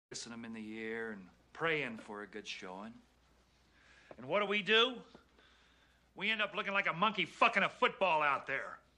kissing them in the ear and praying for a good showing. And what do? We end up looking like a monkey fucking a football out there.